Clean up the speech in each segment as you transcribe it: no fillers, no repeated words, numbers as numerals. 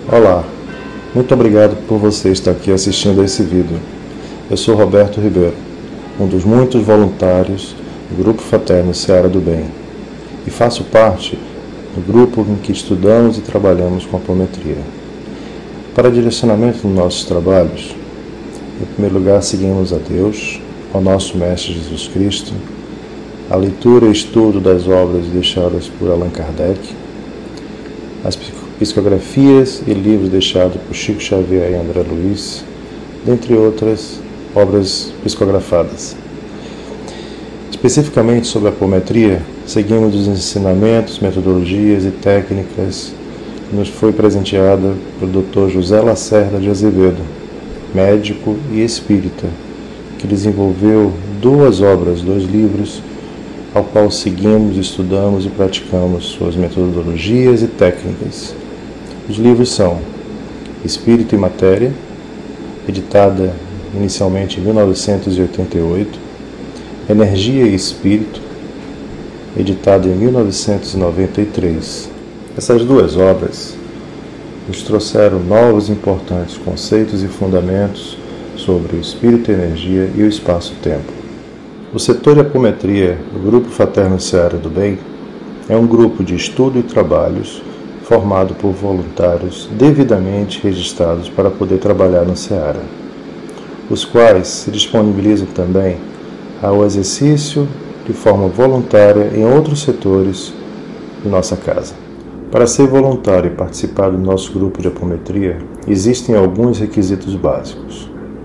Olá, muito obrigado por você estar aqui assistindo a esse vídeo. Eu sou Roberto Ribeiro, um dos muitos voluntários do Grupo Fraterno Seara do Bem, e faço parte do grupo em que estudamos e trabalhamos com apometria. Para direcionamento dos nossos trabalhos, em primeiro lugar seguimos a Deus, ao nosso Mestre Jesus Cristo, a leitura e estudo das obras deixadas por Allan Kardec, as psicografias e livros deixados por Chico Xavier e André Luiz, dentre outras obras psicografadas. Especificamente sobre a apometria, seguimos os ensinamentos, metodologias e técnicas que nos foi presenteada pelo Dr. José Lacerda de Azevedo, médico e espírita, que desenvolveu duas livros, ao qual seguimos, estudamos e praticamos suas metodologias e técnicas. Os livros são Espírito e Matéria, editada inicialmente em 1988, Energia e Espírito, editada em 1993. Essas duas obras nos trouxeram novos e importantes conceitos e fundamentos sobre o espírito, a energia e o espaço-tempo. O setor de apometria do Grupo Fraterno Seara do Bem é um grupo de estudo e trabalhos formado por voluntários devidamente registrados para poder trabalhar no Seara, os quais se disponibilizam também ao exercício de forma voluntária em outros setores de nossa casa. Para ser voluntário e participar do nosso grupo de apometria, existem alguns requisitos básicos.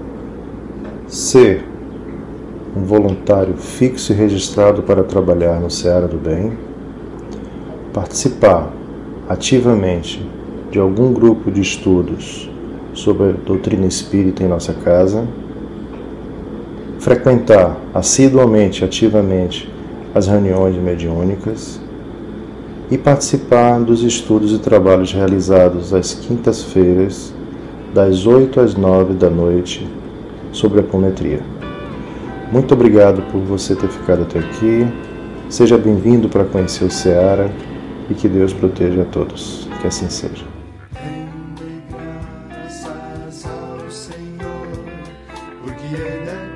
Ser um voluntário fixo e registrado para trabalhar no Seara do Bem, participar ativamente de algum grupo de estudos sobre a doutrina espírita em nossa casa, frequentar assiduamente, ativamente as reuniões mediúnicas e participar dos estudos e trabalhos realizados às quintas-feiras, das 8 às 9 da noite, sobre a apometria. Muito obrigado por você ter ficado até aqui. Seja bem-vindo para conhecer o Seara e que Deus proteja a todos. Que assim seja. Rende graças ao Senhor, porque Ele é